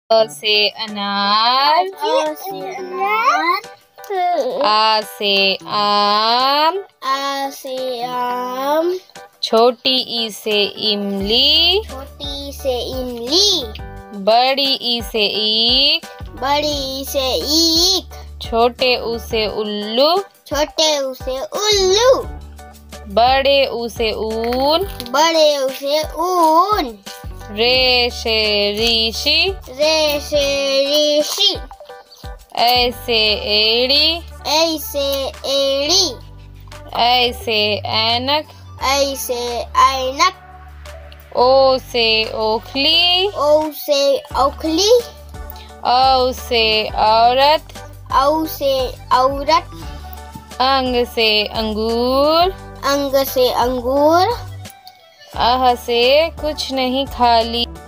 से अनार, अ से अनार, आ से आम, आ से आम, छोटी ई से इमली, छोटी से इमली, बड़ी ई से ईख, बड़ी ई से ईख, छोटे ऊ से उल्लू, छोटे ऊ से उल्लू, बड़े ऊ से ऊन, बड़े ऊ से ऊन, रे से ऋषि, रे से ऋषि, ऐ से एड़ी, ऐ से एड़ी, ऐ से ऐनक, ऐ से ऐनक, ओ से ओखली, ओ से औखली, औ से औरत, औ से औरत, अंग से अंगूर, अंग से अंगूर, आह से कुछ नहीं खाली।